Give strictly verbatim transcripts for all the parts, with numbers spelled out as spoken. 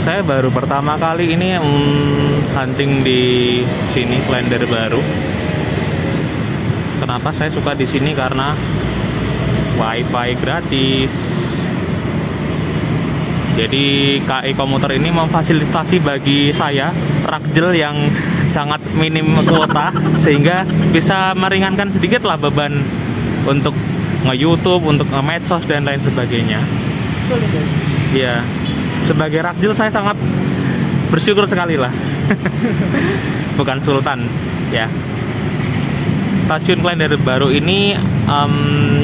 saya baru pertama kali ini hmm, hunting di sini, Klender Baru. Kenapa saya suka di sini? Karena wifi gratis. Jadi K I Komuter ini memfasilitasi bagi saya rakjel yang sangat minim kuota, sehingga bisa meringankan sedikit lah beban untuk nge-YouTube, untuk nge-medsos dan lain sebagainya. Ya, sebagai rakjel saya sangat bersyukur sekali lah. Bukan sultan, ya. Stasiun Klender Baru ini um,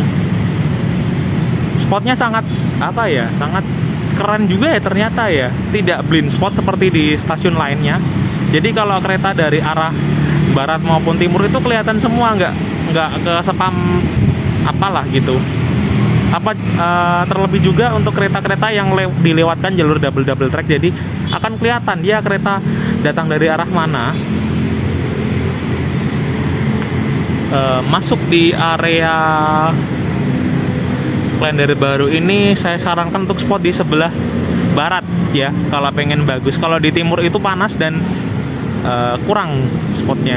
spotnya sangat apa ya, sangat keren juga ya ternyata ya. Tidak blind spot seperti di stasiun lainnya. Jadi kalau kereta dari arah barat maupun timur itu kelihatan semua, nggak nggak ke spam apalah gitu. Apa uh, terlebih juga untuk kereta-kereta yang dilewatkan jalur double double track, jadi akan kelihatan dia kereta datang dari arah mana. Uh, masuk di area Klender Baru ini saya sarankan untuk spot di sebelah barat ya, kalau pengen bagus. Kalau di timur itu panas dan uh, kurang spotnya.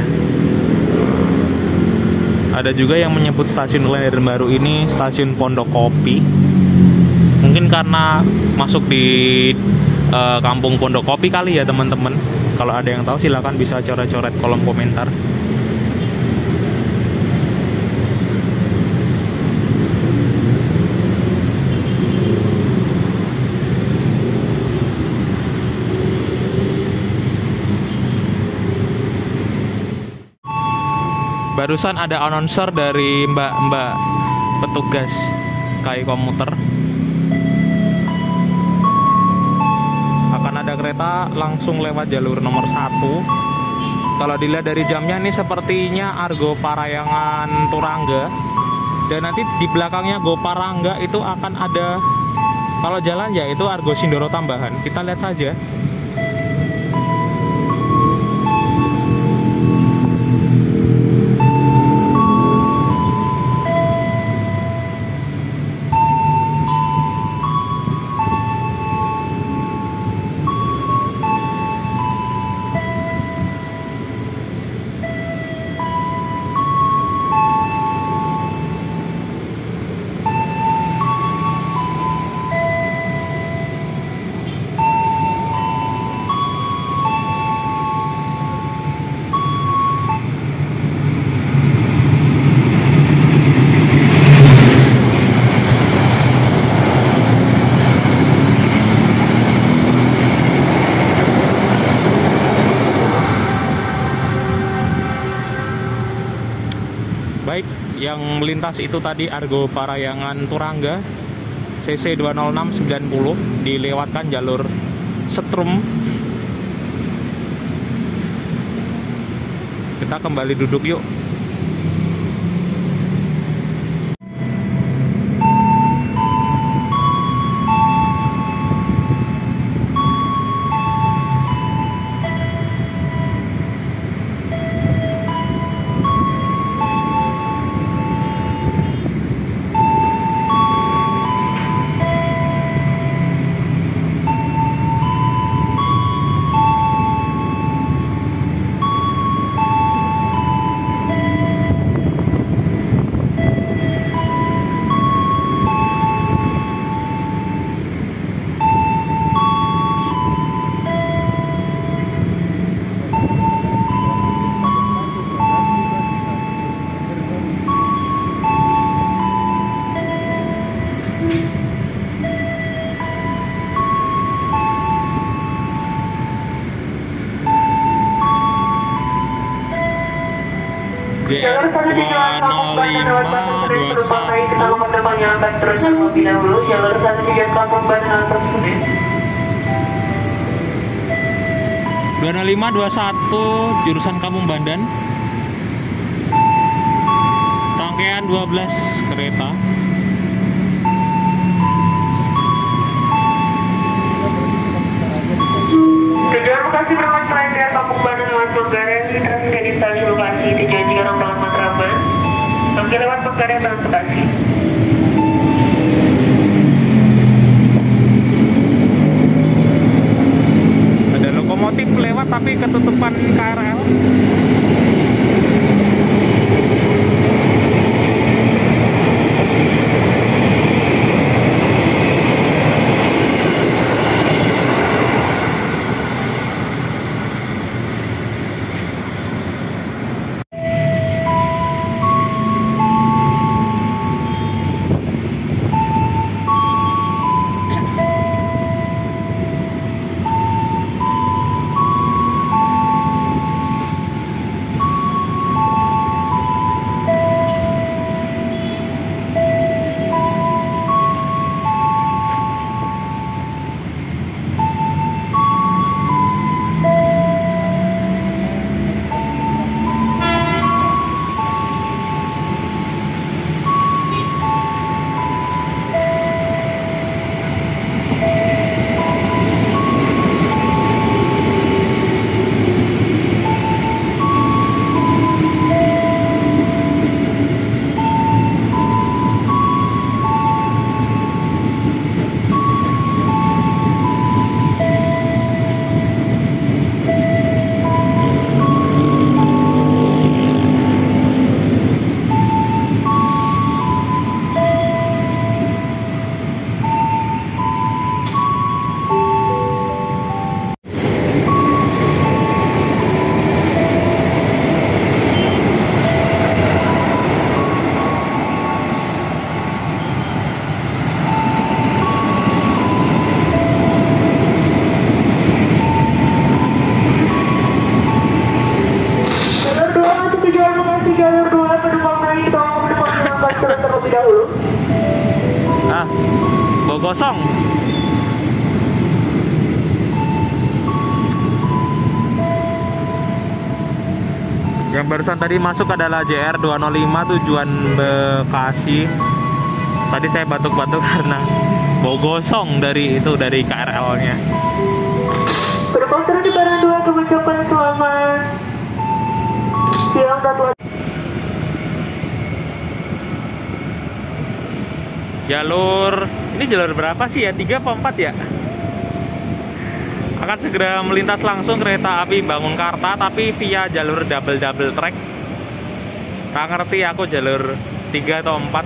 Ada juga yang menyebut stasiun Klender Baru ini stasiun Pondok Kopi. Mungkin karena masuk di uh, kampung Pondok Kopi kali ya teman-teman. Kalau ada yang tahu silakan bisa coret-coret kolom komentar. Barusan ada announcer dari mbak-mbak petugas K I Komuter. Akan ada kereta langsung lewat jalur nomor satu. Kalau dilihat dari jamnya ini sepertinya Argo Parayangan Turangga. Dan nanti di belakangnya Go Parangga itu akan ada, kalau jalan ya itu Argo Sindoro tambahan. Kita lihat saja. Baik, yang melintas itu tadi Argo Parayangan Turangga C C dua nol enam sembilan nol, dilewatkan jalur Setrum. Kita kembali duduk yuk. Jalur satu tujuan Kampung Bandar lewat Pasar Senen penumpang K I Tegal penumpangnya akan turun terlebih dahulu. Jalur satu tujuan Kampung Bandar tersebut. dua nol lima dua satu jurusan Kampung Bandan. Rangkaian dua belas kereta. Tujuan Bekasi berangkat Klender Kampung Bandar lewat Manggarai, lintas ke di stasiun Bekasi. Tujuan Cikarang Banget Matraman, Mangga lewat Manggarai Banget Bekasi. tapi ketutupan K R L. Ah, bawa gosong. Yang barusan tadi masuk adalah J R dua nol lima tujuan Bekasi. Tadi saya batuk-batuk karena bawa gosong dari itu dari K R L-nya. Berkontor di barang dua kebijakan selamat siang satu. Jalur ini jalur berapa sih ya? tiga atau empat ya? Akan segera melintas langsung kereta api Bangunkarta tapi via jalur double-double track. Nggak ngerti aku jalur tiga atau empat.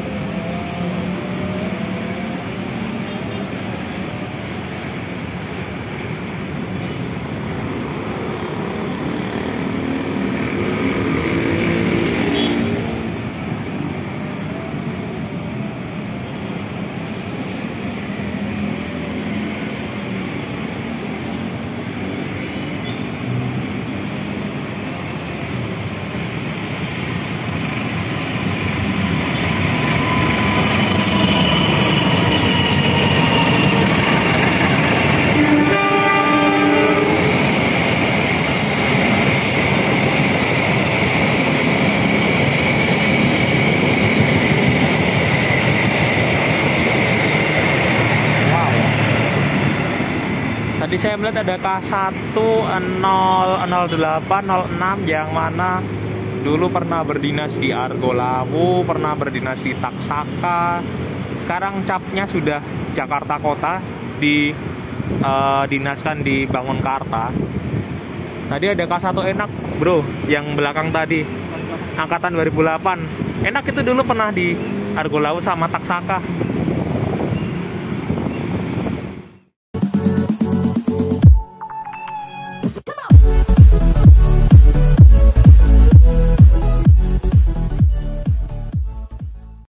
Tadi saya melihat ada K satu nol nol delapan nol enam yang mana dulu pernah berdinas di Argolawu, pernah berdinas di Taksaka. Sekarang capnya sudah Jakarta Kota, di uh, dinaskan di Bangunkarta. Tadi ada K satu enak, bro, yang belakang tadi. Angkatan dua ribu delapan. Enak itu dulu pernah di Argolawu sama Taksaka.